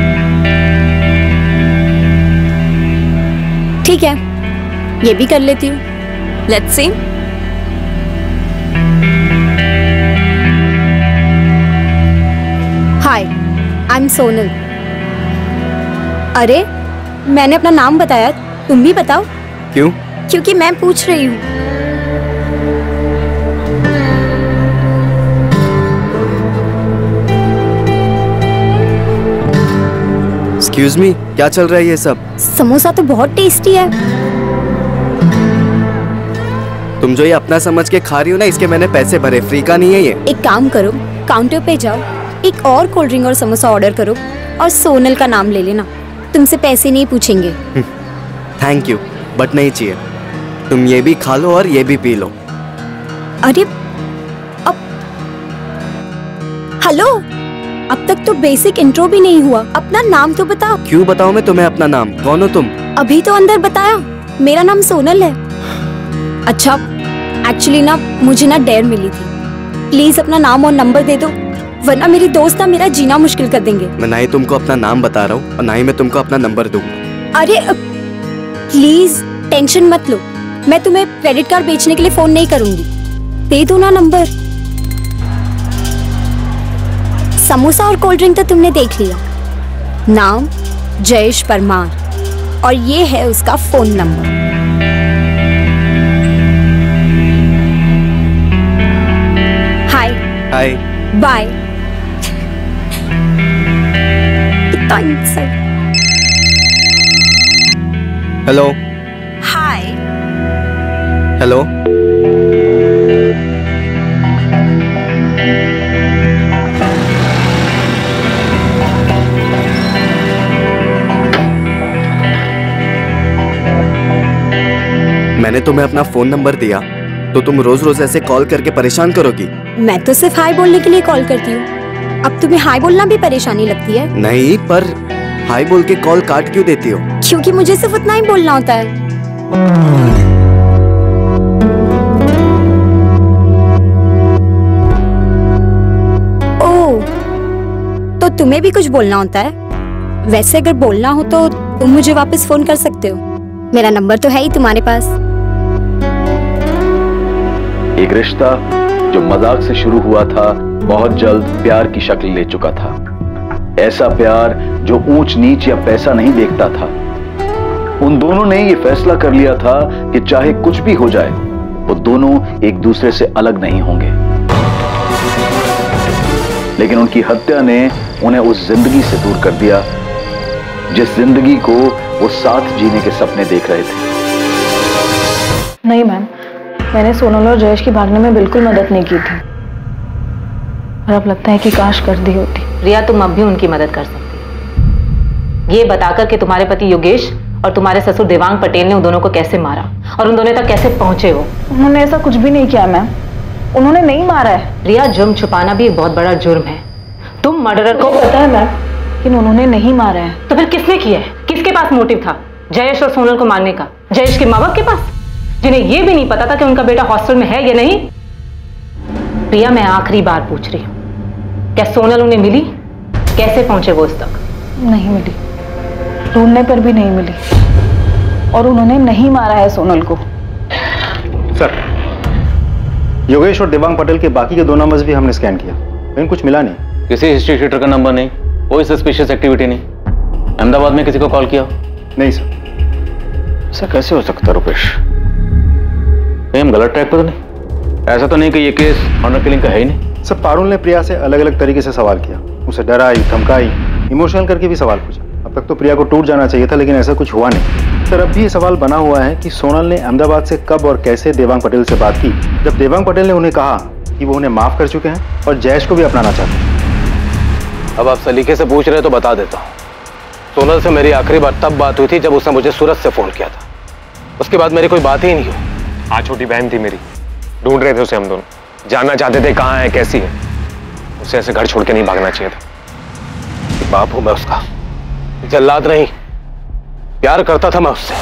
ठीक है, ये भी कर लेती हूँ। Let's see. Hi, I am Sonal. अरे, मैंने अपना नाम बताया, तुम भी बताओ। क्यों? क्योंकि मैं पूछ रही हूँ। एक्सक्यूज मी, क्या चल रहा है ये सब? समोसा तो बहुत टेस्टी है। तुम जो ये अपना समझ के खा रही हो ना, इसके मैंने पैसे भरे, फ्री का नहीं है ये। एक काम करो, काउंटर पे जाओ, एक और कोल्ड ड्रिंक और समोसा ऑर्डर करो और सोनल का नाम ले लेना, तुमसे पैसे नहीं पूछेंगे। थैंक यू, बट नहीं चाहिए। तुम ये भी खा लो और ये भी पी लो। अरे अब हेलो, अब तक तो बेसिक इंट्रो भी नहीं हुआ, अपना नाम तो बताओ। क्यों बताऊं मैं तुम्हें अपना नाम? कौन हो तुम? अभी तो अंदर बताया, मेरा नाम सोनल है। अच्छा, एक्चुअली ना मुझे ना डेयर मिली थी, प्लीज अपना नाम और नंबर दे दो, वरना मेरी दोस्त ना मेरा जीना मुश्किल कर देंगे। मैं ना ही तुमको अपना नाम बता रहा हूँ और ना ही मैं तुमको अपना नंबर दूंगा। अरे प्लीज टेंशन मत लो, मैं तुम्हें क्रेडिट कार्ड बेचने के लिए फोन नहीं करूंगी, दे दो ना नंबर। समोसा और कोल्ड ड्रिंक तो तुमने देख लिया, नाम जयेश परमार और ये है उसका phone number. Hi hi bye. कितना इंसल्ट। Hello hi hello. मैंने तुम्हें अपना फोन नंबर दिया तो तुम रोज रोज ऐसे कॉल करके परेशान करोगी? मैं तो सिर्फ हाय बोलने के लिए कॉल करती हूँ, अब तुम्हें हाय बोलना भी परेशानी लगती है? नहीं, पर हाय बोल के कॉल काट क्यों देती हो? क्योंकि मुझे सिर्फ उतना ही बोलना होता है। ओह, तो तुम्हें भी कुछ बोलना होता है? वैसे अगर बोलना हो तो तुम मुझे वापस फोन कर सकते हो, मेरा नंबर तो है ही तुम्हारे पास। एक रिश्ता जो मजाक से शुरू हुआ था बहुत जल्द प्यार की शक्ल ले चुका था। ऐसा प्यार जो ऊंच नीच या पैसा नहीं देखता था। उन दोनों ने ये फैसला कर लिया था कि चाहे कुछ भी हो जाए वो दोनों एक दूसरे से अलग नहीं होंगे। लेकिन उनकी हत्या ने उन्हें उस जिंदगी से दूर कर दिया जिस जिंदगी को वो साथ जीने के सपने देख रहे थे। नहीं मैम, मैंने सोनल और जयेश की भागने में बिल्कुल मदद नहीं की थी, और अब लगता है कि काश कर दी होती। रिया, तुम अब भी उनकी मदद कर सकती, ये बताकर कि तुम्हारे पति योगेश और तुम्हारे ससुर देवांग पटेल ने उन दोनों को कैसे मारा और उन दोनों तक कैसे पहुंचे हो। उन्होंने ऐसा कुछ भी नहीं किया मैम, उन्होंने नहीं मारा है। रिया, जुर्म छुपाना भी एक बहुत बड़ा जुर्म है। तुम मर्डरर को पता है मैम, लेकिन उन्होंने नहीं मारा है। तो फिर किसने किया है? किसके पास मोटिव था जयेश और सोनल को मारने का? जयेश के माँ बाप के पास, जिन्हें यह भी नहीं पता था कि उनका बेटा हॉस्टल में है या नहीं। रिया, मैं आखिरी बार पूछ रही हूँ, क्या सोनल उन्हें मिली? कैसे पहुंचे वो उस तक? नहीं मिली, ढूंढने पर भी नहीं मिली, और उन्होंने नहीं मारा है सोनल को। सर, योगेश और देवांग पटेल के बाकी के 2 नंबर्स भी हमने स्कैन किया, लेकिन कुछ मिला नहीं। किसी हिस्ट्री शीटर का नंबर नहीं, कोई सस्पिशियस एक्टिविटी नहीं। अहमदाबाद में किसी को कॉल किया? नहीं सर। ऐसा कैसे हो सकता है रुपेश? कहीं हम गलत ट्रैक पर तो नहीं? ऐसा तो नहीं कि ये केस ऑनर किलिंग का है ही नहीं। सर, पारुल ने प्रिया से अलग अलग तरीके से सवाल किया, उसे डराई, धमकाई, इमोशनल करके भी सवाल पूछा। अब तक तो प्रिया को टूट जाना चाहिए था, लेकिन ऐसा कुछ हुआ नहीं। सर, अब भी ये सवाल बना हुआ है कि सोनल ने अहमदाबाद से कब और कैसे देवांग पटेल से बात की, जब देवांग पटेल ने उन्हें कहा कि वो उन्हें माफ कर चुके हैं और जयेश को भी अपनाना चाहते हैं। अब आप सलीके से पूछ रहे तो बता देता हूँ। सोनल से मेरी आखिरी बार तब बात हुई थी जब उसने मुझे सूरत से फोन किया था। उसके बाद मेरी कोई बात ही नहीं हुई। हाँ, छोटी बहन थी मेरी, ढूंढ रहे थे उसे हम दोनों। जानना चाहते थे कहाँ है, कैसी है। उसे ऐसे घर छोड़ के नहीं भागना चाहिए था। बाप हूं मैं उसका, जल्लाद नहीं। प्यार करता था मैं उससे।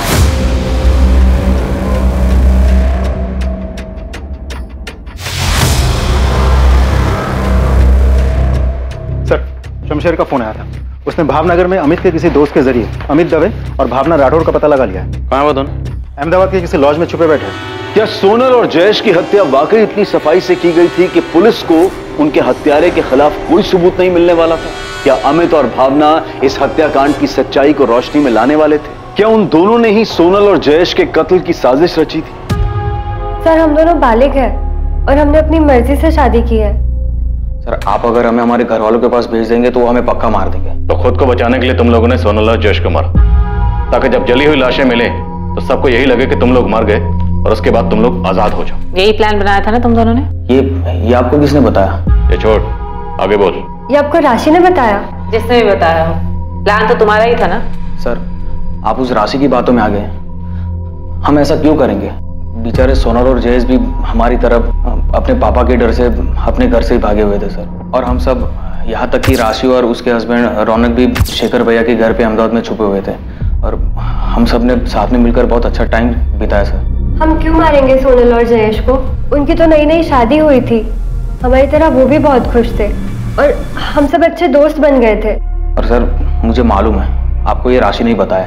सर, शमशेर का फोन आया था। उसने भावनगर में अमित के किसी दोस्त के जरिए अमित दवे और भावना राठौर का पता लगा लिया है। कहाँ है वो दोनों? अहमदाबाद के किसी लॉज में छुपे बैठे हैं। क्या सोनल और जयेश की हत्या वाकई इतनी सफाई से की गई थी कि पुलिस को उनके हत्यारे के खिलाफ कोई सबूत नहीं मिलने वाला था? क्या अमित और भावना इस हत्याकांड की सच्चाई को रोशनी में लाने वाले थे? क्या उन दोनों ने ही सोनल और जयेश के कत्ल की साजिश रची थी? सर, हम दोनों बालिग हैं और हमने अपनी मर्जी से शादी की है। सर, आप अगर हमें हमारे घर वालों के पास भेज देंगे तो वो हमें पक्का मार देंगे। तो खुद को बचाने के लिए तुम लोगों ने सोनल और जयेश को मारा, ताकि जब जली हुई लाशें मिले तो सबको यही लगे कि तुम लोग मर गए और उसके बाद तुम लोग आजाद हो जाओ। यही प्लान बनाया था ना तुम दोनों ने? ये आपको किसने बताया? ये छोड़, आगे बोल। ये आपको राशि ने बताया? जिसने भी बताया हो, प्लान तो तुम्हारा ही था ना? सर, आप उस राशि की बातों में आ गए। हम ऐसा क्यों करेंगे? बेचारे सोनल और जयेश भी हमारी तरफ अपने पापा के डर से अपने घर से ही भागे हुए थे सर। और हम सब, यहाँ तक कि राशि और उसके हस्बैंड रौनक भी शेखर भैया के घर पे अहमदाबाद में छुपे हुए थे। और हम सब ने साथ में मिलकर बहुत अच्छा टाइम बिताया सर। हम क्यों मारेंगे सोनल और जयेश को? उनकी तो नई नई शादी हुई थी, हमारी तरह वो भी बहुत खुश थे और हम सब अच्छे दोस्त बन गए थे। और सर, मुझे मालूम है आपको ये राशि नहीं बताया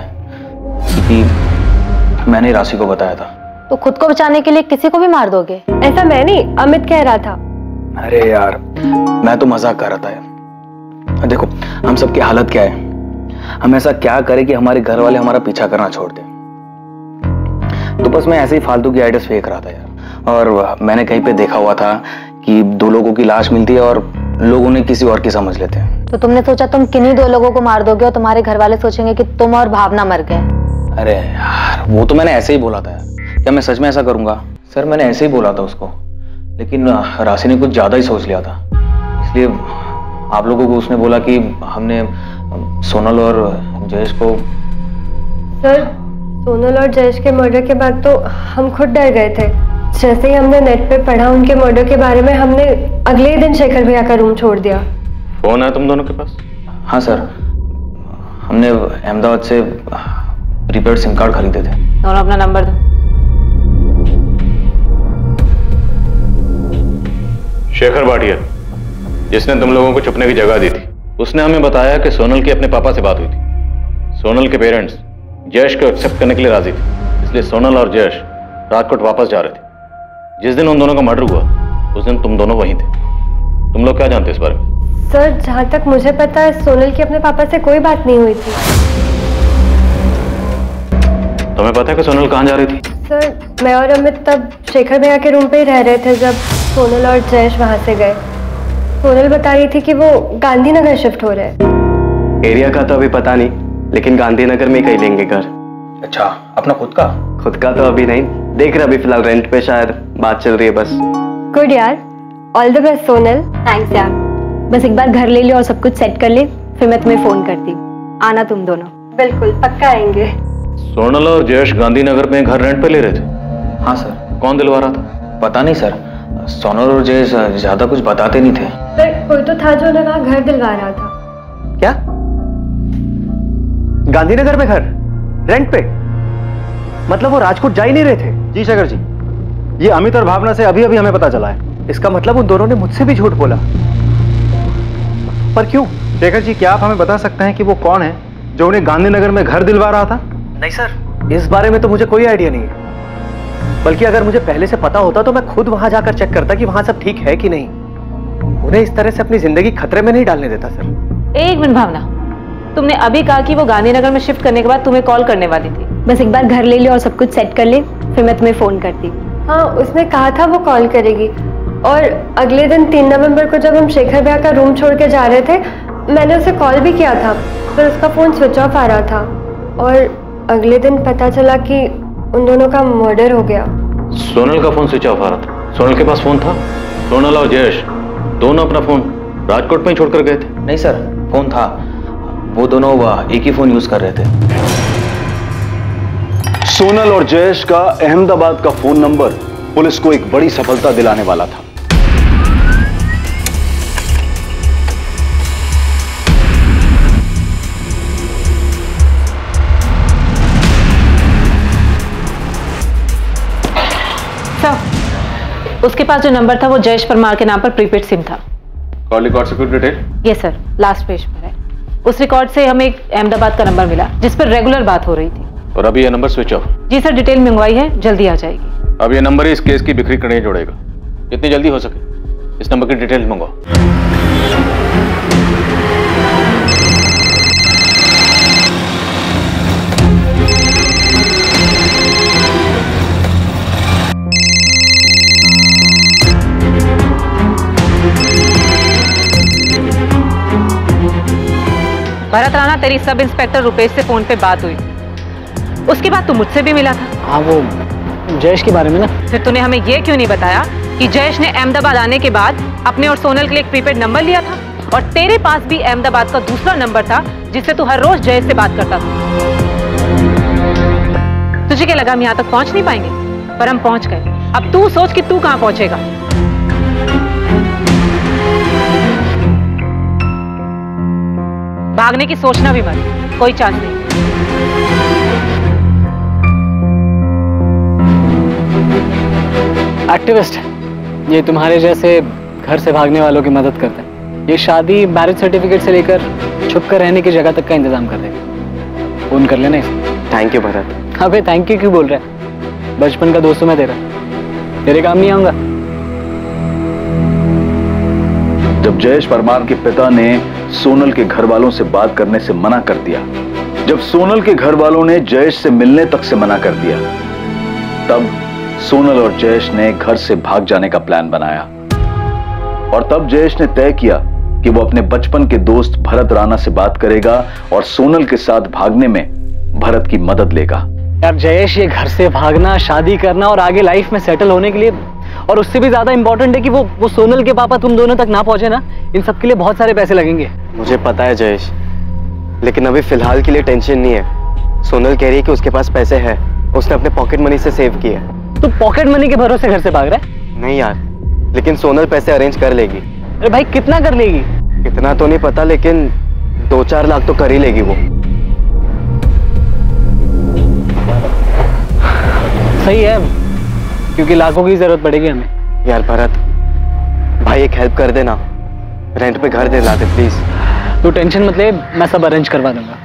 क्योंकि मैंने राशि को बताया था। तो खुद को बचाने के लिए किसी को भी मार दोगे? ऐसा मैं नहीं, अमित कह रहा था। अरे यार, मैं तो मजाक कर रहा था यार। देखो, हम सबकी हालत क्या है। हम ऐसा क्या करें कि हमारे घर वाले हमारा पीछा करना छोड़ दें। तो बस मैं ऐसे ही फालतू की आइडियाज फेंक रहा था यार। और मैंने कहीं पे देखा हुआ था कि 2 लोगों की लाश मिलती है और लोग उन्हें किसी और की समझ लेते हैं। तो तुमने सोचा तुम किन्हीं 2 लोगों को मार दोगे और तुम्हारे घर वाले सोचेंगे कि तुम और भावना मर गए। अरे यार, वो तो मैंने ऐसे ही बोला था यार। क्या मैं सच में ऐसा करूंगा? सर, मैंने ऐसे ही बोला था उसको, लेकिन राशि ने कुछ ज्यादा ही सोच लिया था। इसलिए आप लोगों को उसने बोला कि हमने सोनल और जयेश को। सर, सोनल और जयेश के मर्डर के बाद तो हम खुद डर गए थे। जैसे ही हमने नेट पे पढ़ा उनके मर्डर के बारे में, हमने अगले ही दिन शेखर भैया का रूम छोड़ दिया। फोन है तुम दोनों के पास? हाँ सर, हमने अहमदाबाद से प्रीपेड सिम कार्ड खरीदे थे। दोनों अपना नंबर दो। शेखर भाटिया, जिसने तुम लोगों को छुपने की जगह दी थी, उसने हमें बताया कि सोनल की अपने पापा से बात हुई थी। सोनल के पेरेंट्स जयेश को एक्सेप्ट करने के लिए राजी थे, इसलिए सोनल और जयेश राजकोट वापस जा रहे थे। जिस दिन उन दोनों का मर्डर हुआ उस दिन तुम दोनों वहीं थे। तुम लोग क्या जानते हो इस बारे में? सर, जहाँ तक मुझे पता है सोनल की अपने पापा से कोई बात नहीं हुई थी। तुम्हें पता है कि सोनल कहाँ जा रही थी? सर, मैं और अमित तब शेखर भैया के रूम पे ही रह रहे थे जब सोनल और जयेश वहां से गए। सोनल बता रही थी कि वो गांधीनगर शिफ्ट हो रहे हैं। एरिया का तो अभी पता नहीं, लेकिन गांधीनगर में कहीं लेंगे घर। अच्छा, अपना खुद का? खुद का तो अभी नहीं, देख रहे अभी फिलहाल रेंट पे, शायद बात चल रही है बस। गुड यार, all the best Sonal. Thanks यार। बस एक बार घर ले ले और सब कुछ सेट कर ले, फिर मैं तुम्हें फोन करती हूँ। आना तुम दोनों। बिल्कुल, पक्का आएंगे। सोनल और जयेश गांधीनगर में घर रेंट पे ले रहे थे? हाँ सर। कौन दिलवा रहा था? पता नहीं सर, सोनल और जयेश ज्यादा कुछ बताते नहीं थे। सर, कोई तो था जो उन्हें वहां घर दिलवा रहा था। क्या? गांधीनगर में घर रेंट पे? मतलब वो राजकोट जा ही नहीं रहे थे? जी शेखर जी, ये अमित और भावना से अभी अभी हमें पता चला है। इसका मतलब उन दोनों ने मुझसे भी झूठ बोला। पर क्यों? शेखर जी, क्या आप हमें बता सकते हैं कि वो कौन है जो उन्हें गांधीनगर में घर दिलवा रहा था? नहीं सर, इस बारे में तो मुझे कोई आइडिया नहीं है। बल्कि अगर मुझे पहले से पता होता तो मैं खुद वहां जाकर चेक करता कि वहां सब ठीक है कि नहीं। उन्हें इस तरह से अपनी जिंदगी खतरे में नहीं डालने देता सर। एक मिनट भावना, तुमने अभी कहा कि वो गांधीनगर में शिफ्ट करने के बाद तुम्हें कॉल करने वाली थी। बस एक बार घर ले ले और सब कुछ सेट कर ले, फिर मैं तुम्हें फोन करती हूँ। हाँ, उसने कहा था वो कॉल करेगी। और अगले दिन 3 नवंबर को जब हम शेखर भैया का रूम छोड़ के जा रहे थे, मैंने उसे कॉल भी किया था, पर उसका फोन स्विच ऑफ आ रहा था। और अगले दिन पता चला कि उन दोनों का मर्डर हो गया। सोनल का फोन स्विच ऑफ आ रहा था? सोनल के पास फोन था? सोनल और जयेश दोनों अपना फोन राजकोट में ही छोड़कर गए थे? नहीं सर, फोन था। वो दोनों एक ही फोन यूज कर रहे थे। सोनल और जयेश का अहमदाबाद का फोन नंबर पुलिस को एक बड़ी सफलता दिलाने वाला था। उसके पास जो नंबर था वो जयेश परमार के नाम पर प्रीपेड सिम था। कॉल रिकॉर्ड से कुछ detail? Yes sir, last page पर है। उस रिकॉर्ड से हमें एक अहमदाबाद का नंबर मिला जिस पर रेगुलर बात हो रही थी। और अभी ये नंबर स्विच ऑफ? जी सर, डिटेल मंगवाई है, जल्दी आ जाएगी। अब ये नंबर ही इस केस की बिक्री कड़ी जोड़ेगा। जितनी जल्दी हो सके इस नंबर की डिटेल मंगवाओ। भरत राणा, तेरी सब इंस्पेक्टर रुपेश से फोन पे बात हुई, उसके बाद तू मुझसे भी मिला था। हाँ, वो जयेश के बारे में ना। फिर तूने हमें ये क्यों नहीं बताया कि जयेश ने अहमदाबाद आने के बाद अपने और सोनल के लिए एक प्रीपेड नंबर लिया था और तेरे पास भी अहमदाबाद का दूसरा नंबर था जिससे तू हर रोज जयेश से बात करता था। तुझे क्या लगा हम यहाँ तक पहुंच नहीं पाएंगे? पर हम पहुंच गए। अब तू सोच कि तू कहां पहुंचेगा। भागने की सोचना भी मत, कोई चांस नहीं। एक्टिविस्ट ये तुम्हारे जैसे घर से भागने वालों की मदद करते हैं। ये शादी मैरिज सर्टिफिकेट से लेकर छुप कर रहने की जगह तक का इंतजाम कर देगा। फोन कर लेना इसे। Thank you Bharat. अबे थैंक यू क्यों बोल रहा है? बचपन का दोस्त हूं मैं तेरा, तेरे काम नहीं आऊंगा। जब जयेश परमार के पिता ने सोनल के घर वालों से बात करने से मना कर दिया, जब सोनल के घर वालों ने जयेश से मिलने तक से मना कर दिया, तब सोनल और जयेश ने घर से भाग जाने का प्लान बनाया। और तब जयेश ने तय किया कि वो अपने बचपन के दोस्त भरत राणा से बात करेगा और सोनल के साथ भागने में भरत की मदद लेगा। यार जयेश, ये घर से भागना, शादी करना और आगे लाइफ में सेटल होने के लिए, और उससे भी ज्यादा इंपॉर्टेंट है कि वो सोनल के पापा तुम दोनों तक ना पहुंचे ना, इन सब के लिए बहुत सारे पैसे लगेंगे। मुझे पता है जयेश, लेकिन अभी फिलहाल के लिए टेंशन नहीं है। सोनल कह रही है कि उसके पास पैसे हैं, उसने अपने पॉकेट मनी से सेव किए। तो पॉकेट मनी के भरोसे घर से भाग रहा है? नहीं यार, लेकिन सोनल पैसे अरेंज कर लेगी। अरे भाई कितना कर लेगी? कितना तो नहीं पता, लेकिन 2-4 लाख तो कर ही लेगी वो। सही है, क्योंकि लाखों की जरूरत पड़ेगी हमें। यार भरत भाई, एक हेल्प कर देना, रेंट पे घर दिला दे प्लीज। तू टेंशन मत ले, मैं सब अरेंज करवा दूंगा।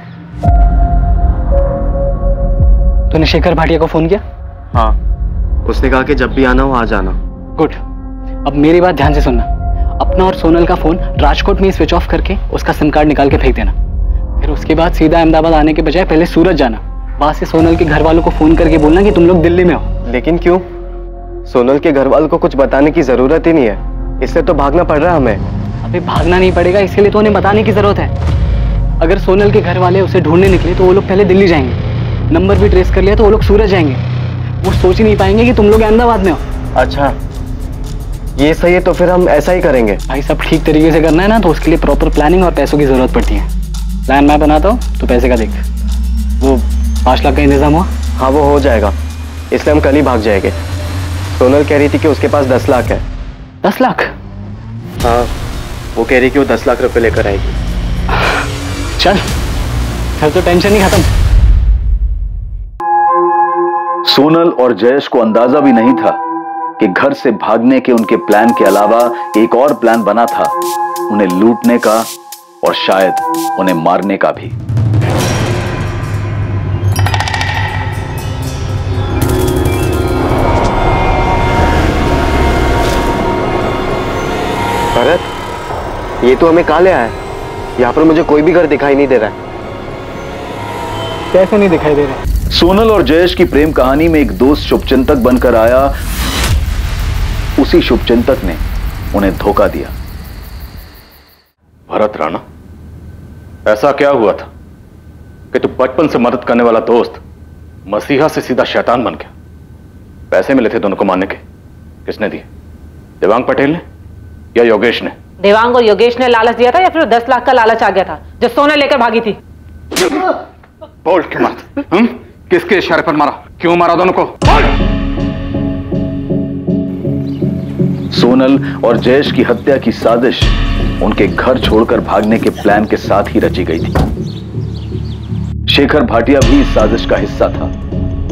तूने शेखर भाटिया को फोन किया? हाँ, उसने कहा कि जब भी आना हो आ जाना। गुड। अब मेरी बात ध्यान से सुनना। अपना और सोनल का फोन राजकोट में स्विच ऑफ करके उसका सिम कार्ड निकाल के फेंक देना। फिर उसके बाद सीधा अहमदाबाद आने के बजाय पहले सूरत जाना। वहां से सोनल के घर वालों को फोन करके बोलना कि तुम लोग दिल्ली में हो। लेकिन क्यों? सोनल के घर वालों को कुछ बताने की जरूरत ही नहीं है, इसलिए तो भागना पड़ रहा है हमें। अभी भागना नहीं पड़ेगा, इसके लिए तो उन्हें बताने की जरूरत है। अगर सोनल के घर वाले उसे ढूंढने निकले तो वो लोग पहले दिल्ली जाएंगे, नंबर भी ट्रेस कर लिया तो वो लोग सूरत जाएंगे। वो सोच ही नहीं पाएंगे कि तुम लोग अहमदाबाद में हो। अच्छा, ये सही है, तो फिर हम ऐसा ही करेंगे। भाई सब ठीक तरीके से करना है ना, तो उसके लिए प्रॉपर प्लानिंग और पैसों की जरूरत पड़ती है। प्लान मैं बनाता हूँ, तो पैसे का देख। वो 5 लाख का इंतजाम हुआ? हाँ वो हो जाएगा, इसलिए हम कल ही भाग जाएंगे। सोनल कह रही थी कि उसके पास 10 लाख है। 10 लाख? हाँ, वो कह रही कि वो 10 लाख रुपए लेकर आएगी। चल, फिर तो टेंशन ही खत्म। सोनल और जयेश को अंदाजा भी नहीं था कि घर से भागने के उनके प्लान के अलावा एक और प्लान बना था, उन्हें लूटने का और शायद उन्हें मारने का भी। भरत, ये तो हमें कहाँ ले आया है? यहाँ पर मुझे कोई भी घर दिखाई नहीं दे रहा है। कैसे नहीं दिखाई दे रहा? सोनल और जयेश की प्रेम कहानी में एक दोस्त शुभचिंतक बनकर आया, उसी शुभचिंतक ने उन्हें धोखा दिया। भरत राणा, ऐसा क्या हुआ था कि तू बचपन से मदद करने वाला दोस्त मसीहा से सीधा शैतान बन गया? पैसे मिले थे दोनों को मारने के, किसने दिए? देवांग पटेल ने या योगेश ने? देवांग और योगेश ने लालच दिया था या फिर 10 लाख का लालच आ गया था जो सोना लेकर भागी थी? बोल क्यों मारा? किसके इशारे पर मारा? क्यों मारा दोनों को? सोनल और जयेश की हत्या की साजिश उनके घर छोड़कर भागने के प्लान के साथ ही रची गई थी। शेखर भाटिया भी इस साजिश का हिस्सा था।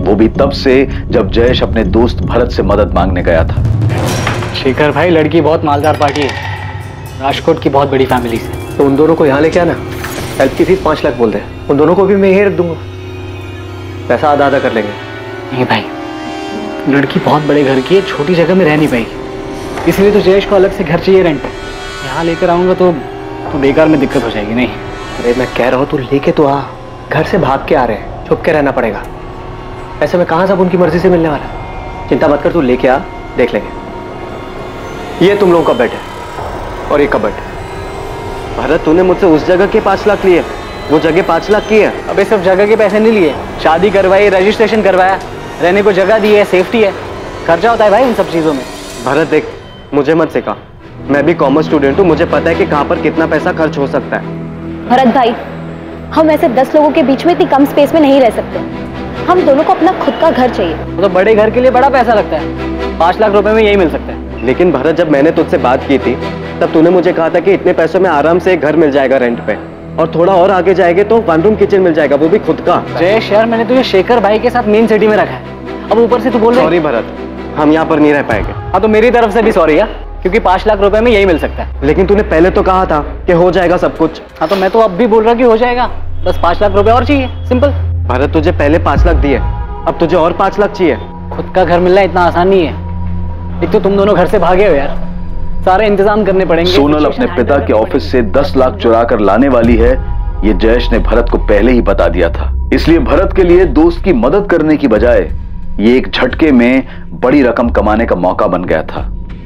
वो भी तब से जब जयेश अपने दोस्त भरत से मदद मांगने गया था। शेखर भाई, लड़की बहुत मालदार पार्टी है, राजकोट की बहुत बड़ी फैमिली से। तो उन दोनों को यहाँ लेके आना, हेल्प की फीस 5 लाख बोल दे, उन दोनों को भी मैं यही रख दूंगा, पैसा आधा आधा कर लेंगे। नहीं भाई, लड़की बहुत बड़े घर की है, छोटी जगह में रह नहीं पाएगी, इसलिए तो जयेश को अलग से घर चाहिए रेंट पे। यहाँ लेकर आऊंगा तो बेकार में दिक्कत हो जाएगी। नहीं, अरे मैं कह रहा हूँ तू लेके तो आ, घर से भाग के आ रहे हैं, छुप के रहना पड़ेगा। ऐसे में कहाँ सब उनकी मर्जी से मिलने वाला है। चिंता मत कर, तू लेके आ, देख लेंगे। ये तुम लोगों का बेड है और ये कबर्ड। भरत, तूने मुझसे उस जगह के 5 लाख लिए, वो जगह 5 लाख की है। अबे सिर्फ जगह के पैसे नहीं लिए, शादी करवाई, रजिस्ट्रेशन करवाया, रहने को जगह दी है, सेफ्टी है, खर्चा होता है भाई इन सब चीजों में। भरत देख, मुझे मत सिखा, मैं भी कॉमर्स स्टूडेंट हूँ, मुझे पता है कि कहाँ पर कितना पैसा खर्च हो सकता है। भरत भाई, हम ऐसे 10 लोगों के बीच में इतनी कम स्पेस में नहीं रह सकते। हम दोनों को अपना खुद का घर चाहिए। तो बड़े घर के लिए बड़ा पैसा लगता है, 5 लाख रुपए में यही मिल सकता है। लेकिन भरत, जब मैंने तुझसे बात की थी तब तूने मुझे कहा था कि इतने पैसों में आराम से एक घर मिल जाएगा रेंट पे, और थोड़ा और आगे जाएंगे तो 1 रूम किचन मिल जाएगा, वो भी खुद का। जयेश यार, मैंने तुझे शेखर भाई के साथ मेन सिटी में रखा है, अब ऊपर से तू बोल रहा है। सॉरी भरत, हम यहाँ पर नहीं रह पाएंगे। हाँ तो मेरी तरफ से भी सॉरी यार, क्योंकि 5 लाख रुपए में यही मिल सकता है। लेकिन तूने पहले तो कहा था कि हो जाएगा सब कुछ। हाँ तो मैं तो अब भी बोल रहा कि हो जाएगा, बस 5 लाख रुपए और चाहिए, सिंपल। भरत, तुझे पहले 5 लाख दिए, अब तुझे और 5 लाख चाहिए। खुद का घर मिलना इतना आसान नहीं है। एक तो तुम दोनों घर से भागे हो यार, सारे इंतजाम करने पड़ेंगे। सोनल अपने पिता के ऑफिस से 10 लाख चुरा कर लाने वाली है, ये जयेश ने भरत को पहले ही बता दिया था। इसलिए भरत के लिए दोस्त की मदद करने की बजाय ये एक झटके में बड़ी रकम कमाने का मौका बन गया था।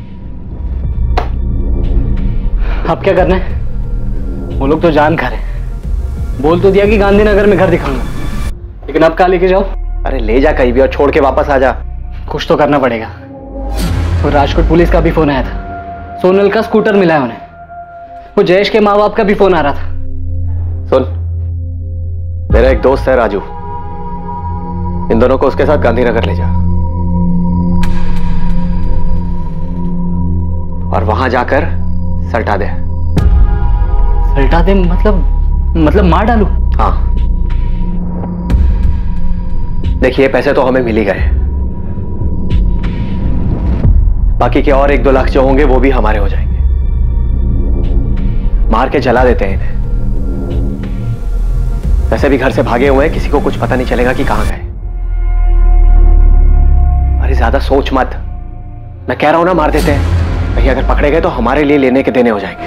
अब क्या करना है? वो लोग तो जान खा रहे, बोल तो दिया कि गांधीनगर में घर दिखाऊंगा, लेकिन अब कहाँ लेके जाओ? अरे ले जा कहीं भी और छोड़ के वापस आ जा। कुछ तो करना पड़ेगा। और राजकोट पुलिस का भी फोन आया था, सोनल का स्कूटर मिला है उन्हें। वो जयेश के माँ बाप का भी फोन आ रहा था। सुन, मेरा एक दोस्त है राजू, इन दोनों को उसके साथ गांधीनगर ले जा और वहां जाकर सल्टा दे। सल्टा दे मतलब मार डालू? हाँ, देखिए पैसे तो हमें मिल ही गए, बाकी के और 1-2 लाख जो होंगे वो भी हमारे हो जाएंगे। मार के जला देते हैं इन्हें, वैसे भी घर से भागे हुए हैं, किसी को कुछ पता नहीं चलेगा कि कहां गए। अरे ज्यादा सोच मत, मैं कह रहा हूं ना मार देते हैं, कहीं अगर पकड़े गए तो हमारे लिए लेने के देने हो जाएंगे।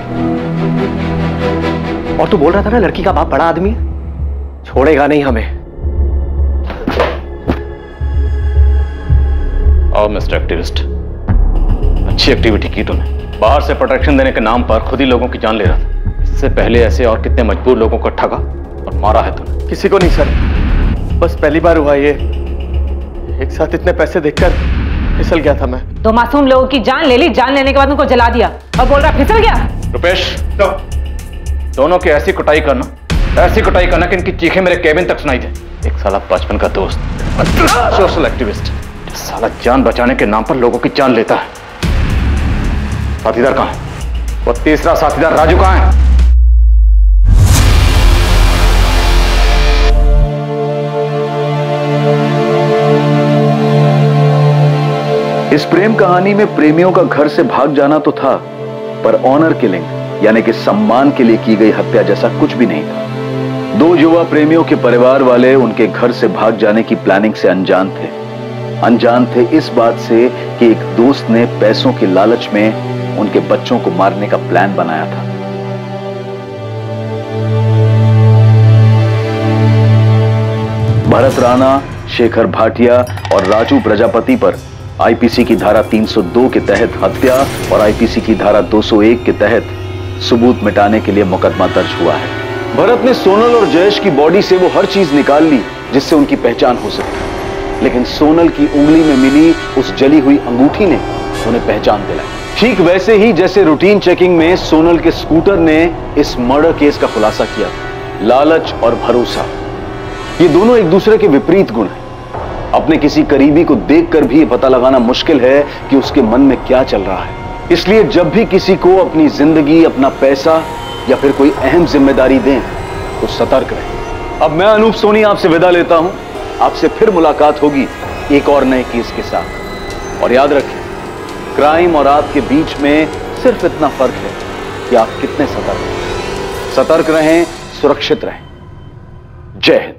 और तू बोल रहा था ना लड़की का बाप बड़ा आदमी है, छोड़ेगा नहीं हमें। आओ मिस्टर एक्टिविस्ट, अच्छी एक्टिविटी की तूने। बाहर से प्रोटेक्शन देने के नाम पर खुद ही लोगों की जान ले रहा था। इससे पहले ऐसे और कितने मजबूर लोगों को ठगा और मारा है तूने? किसी को नहीं सर, बस पहली बार हुआ ये। एक साथ इतने पैसे देखकर फिसल गया था मैं। 2 मासूम लोगों की जान ले ली, जान लेने के बाद उनको जला दिया और बोल रहा फिसल गया। रुपेश, दोनों की ऐसी कुटाई करना कि इनकी चीखें मेरे केबिन तक सुनाई दे। एक साला बचपन का दोस्त, सोशल एक्टिविस्ट, साला जान बचाने के नाम पर लोगों की जान लेता है। साथीदार कहां है? वो तीसरा साथीदार राजू कहां है? इस प्रेम कहानी में प्रेमियों का घर से भाग जाना तो था, पर ऑनर किलिंग यानी कि सम्मान के लिए की गई हत्या जैसा कुछ भी नहीं था। 2 युवा प्रेमियों के परिवार वाले उनके घर से भाग जाने की प्लानिंग से अनजान थे इस बात से कि एक दोस्त ने पैसों के लालच में उनके बच्चों को मारने का प्लान बनाया था। भरत राणा, शेखर भाटिया और राजू प्रजापति पर आईपीसी की धारा 302 के तहत हत्या और आईपीसी की धारा 201 के तहत सबूत मिटाने के लिए मुकदमा दर्ज हुआ है। भरत ने सोनल और जयेश की बॉडी से वो हर चीज निकाल ली जिससे उनकी पहचान हो सके, लेकिन सोनल की उंगली में मिली उस जली हुई अंगूठी ने उन्हें पहचान दिलाई। ठीक वैसे ही जैसे रूटीन चेकिंग में सोनल के स्कूटर ने इस मर्डर केस का खुलासा किया था। लालच और भरोसा, ये दोनों एक दूसरे के विपरीत गुण हैं। अपने किसी करीबी को देखकर भी पता लगाना मुश्किल है कि उसके मन में क्या चल रहा है। इसलिए जब भी किसी को अपनी जिंदगी, अपना पैसा या फिर कोई अहम जिम्मेदारी दें तो सतर्क रहें। अब मैं अनूप सोनी आपसे विदा लेता हूं। आपसे फिर मुलाकात होगी एक और नए केस के साथ। और याद रखें, क्राइम और आपके बीच में सिर्फ इतना फर्क है कि आप कितने सतर्क रहें, सुरक्षित रहें। जय हिंद।